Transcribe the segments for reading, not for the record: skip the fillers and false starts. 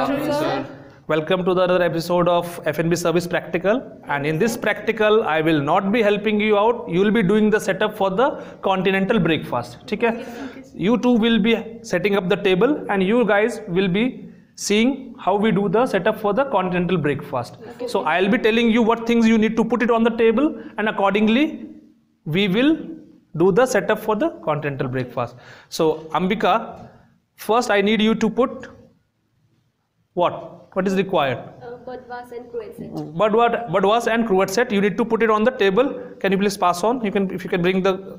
afternoon, sir. Welcome to the other episode of F&B Service Practical. And in this practical, I will not be helping you out. You will be doing the setup for the continental breakfast. Okay? You two will be setting up the table, and you guys will be seeing how we do the setup for the continental breakfast. So I'll be telling you what things you need to put it on the table, and accordingly we will do the setup for the continental breakfast. So Ambika, first I need you to put what is required? Badwas and cruet set. Badwas and cruet set. You need to put it on the table. Can you please pass on? If you can bring the.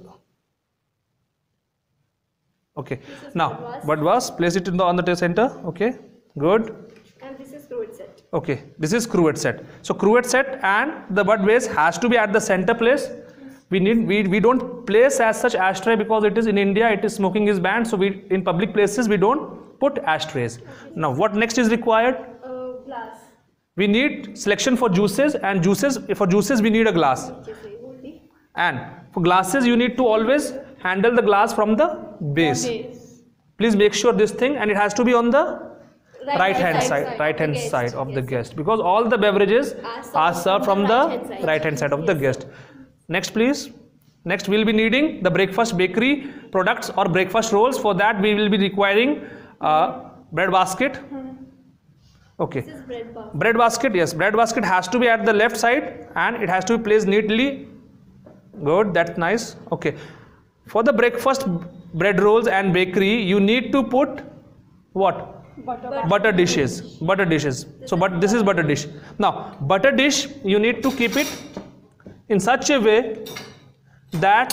Okay. Now badwas. Place it on the center. Okay. Good. And this is cruet set. Okay. This is cruet set. So cruet set and the bud base has to be at the center place. We don't place as such ashtray because it is in India. It is smoking is banned. So we in public places we don't put ashtrays. Now what next is required? Glass. We need selection for juices, and for juices we need a glass. And for glasses you need to always handle the glass from the base. Please make sure this thing, and it has to be on the right hand side of the guest, because all the beverages are served from the right hand side of the guest. Next please. Next we will be needing the breakfast bakery products or breakfast rolls. For that we will be requiring bread basket. Okay. This is bread basket. Bread basket, yes. Bread basket has to be at the left side and it has to be placed neatly. Good, that's nice. Okay. For the breakfast bread rolls and bakery, you need to put what? Butter dishes. Butter dishes. So, but this is butter dish. Now, butter dish, you need to keep it in such a way that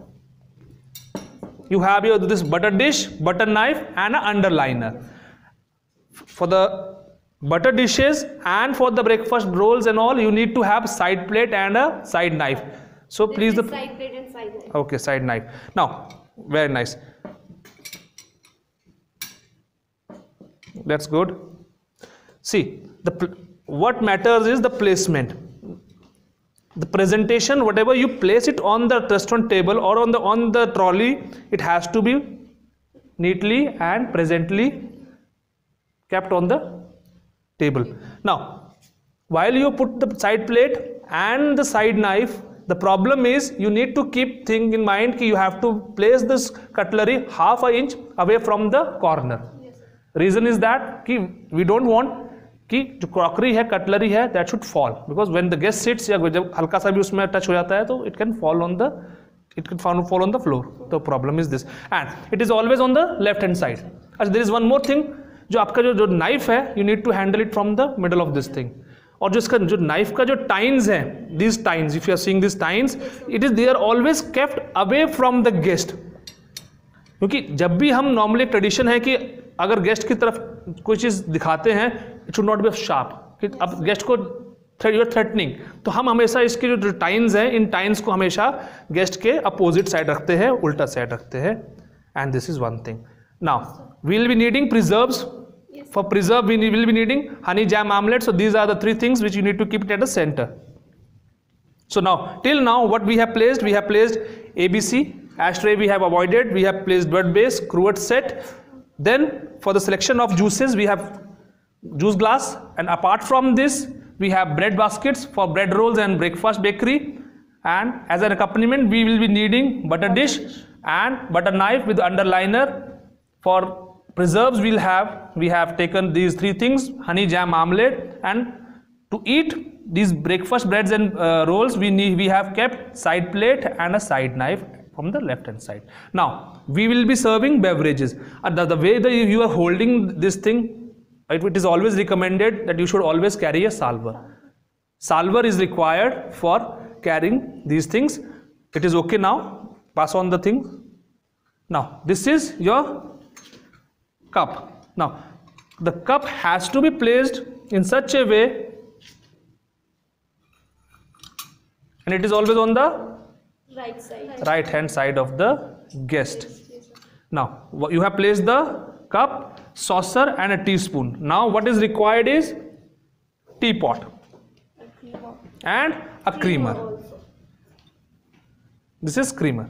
you have this butter dish, butter knife, and an underliner. For the butter dishes and for the breakfast rolls and all, you need to have side plate and a side knife. So please the side plate and side knife. Okay, side knife. Now, very nice. That's good. See, what matters is the placement. The presentation, whatever you place it on the restaurant table or on the trolley, it has to be neatly and presently kept on the table. Now, while you put the side plate and the side knife, the problem is you need to keep thing in mind that you have to place this cutlery half an inch away from the corner. Reason is that we don't want कि जो crockery है, cutlery है, that should fall, because when the guest sits या जब हल्का सा भी उसमें टच हो जाता है तो it can fall on the floor. The problem is this, and it is always on the left hand side. अच्छा, there is one more thing, जो आपका जो knife है, you need to handle it from the middle of this thing. और जो इसका जो knife का जो tines है, these tines, if you are seeing these tines, they are always kept away from the guest. क्योंकि जब भी हम नॉर्मली ट्रेडिशन है कि अगर गेस्ट की तरफ कोई चीज़ दिखाते हैं, it should not be sharp, कि अब गेस्ट को यूर थ्रेटनिंग, तो हम हमेशा इसके जो टाइन्स हैं, इन टाइन्स को हमेशा गेस्ट के अपोजिट साइड रखते हैं, उल्टा साइड रखते हैं. And this is one thing. Now we will be needing preserves. For preserve we will be needing honey jam omelette. So these are the three things which you need to keep it at the centre. So now, till now, what we have placed ABC, ashtray we have avoided, we have placed bread base, cruet set. Then for the selection of juices, we have juice glass, and apart from this, we have bread baskets for bread rolls and breakfast bakery. And as an accompaniment, we will be needing butter dish and butter knife with underliner. For preserves, we have taken these three things: honey jam omelette, and to eat these breakfast breads and rolls, we have kept side plate and a side knife from the left hand side. Now we will be serving beverages. The way that you are holding this thing, it is always recommended that you should always carry a salver. Salver is required for carrying these things. It is okay now. Pass on the thing. Now this is your cup. Now the cup has to be placed in such a way, and it is always on the right hand side of the guest. Now you have placed the cup, saucer and a teaspoon. Now what is required is teapot and a creamer. This is creamer.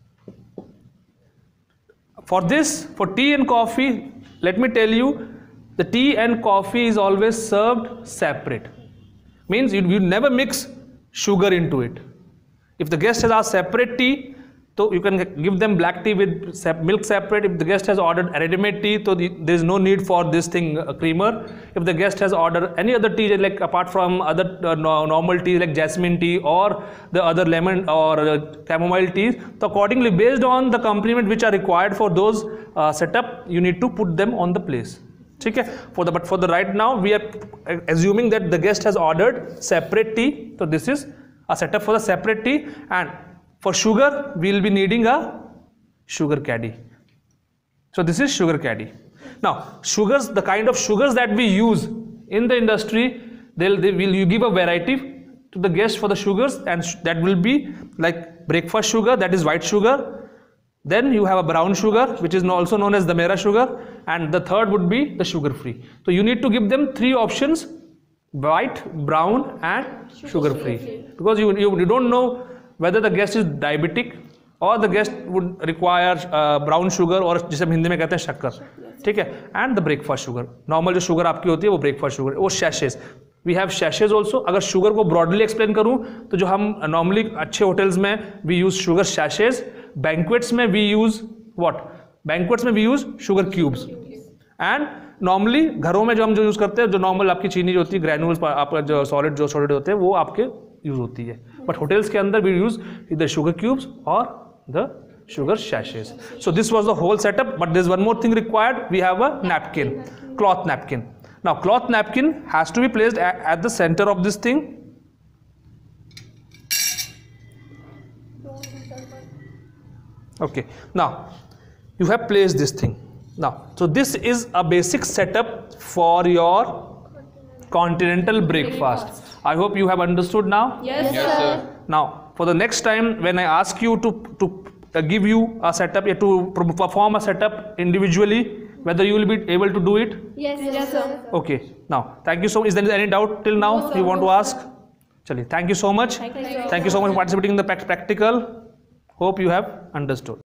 For this, for tea and coffee, let me tell you, the tea and coffee is always served separate. Means you never mix sugar into it. If the guest has asked separate tea, so you can give them black tea with milk separate. If the guest has ordered ready-made tea, so there is no need for this thing creamer. If the guest has ordered any other tea, like apart from other normal tea like jasmine tea or the other lemon or chamomile teas, so accordingly based on the complement which are required for those setup, you need to put them on the place. Okay? But for the right now, we are assuming that the guest has ordered separate tea, so this is a setup for the separate tea. And for sugar, we will be needing a sugar caddy. So this is sugar caddy. Now, sugars, the kind of sugars that we use in the industry, you give a variety to the guest for the sugars, and that will be like breakfast sugar, that is white sugar. Then you have a brown sugar, which is also known as the Mera sugar, and the third would be the sugar free. So you need to give them three options: white, brown, and sugar free, because you don't know whether the guest is diabetic or the guest would require brown sugar or जिसे हम हिंदी में कहते हैं शक्कर, ठीक है. And the breakfast sugar, normal जो sugar आपकी होती है वो breakfast sugar, वो sachets. We have sachets also. अगर sugar को broadly explain करूँ तो जो हम normally अच्छे hotels में we use sugar sachets, banquets में we use what? Banquets में we use sugar cubes. And normally घरों में जो हम यूज़ करते हैं, जो normal आपकी चीनी जो होती है granules, आपका जो solid होते हैं वो आपके यूज होती है. बट होटल्स के अंदर वी यूज इधर शुगर क्यूब्स और the sugar sachets. So this was the whole setup, but there's one more thing required. We have a napkin, cloth napkin. Now cloth napkin has to be placed at the center of this thing. Okay, now you have placed this thing. Now, so this is a basic setup for your continental breakfast. I hope you have understood now. Yes, sir. Now, for the next time when I ask you to give you a setup, to perform a setup individually, whether you will be able to do it? Yes, sir. Okay. Now, thank you so much. Is there any doubt till now you want to ask? Chali, thank you so much. Thank you. Thank you so much for participating in the practical. Hope you have understood.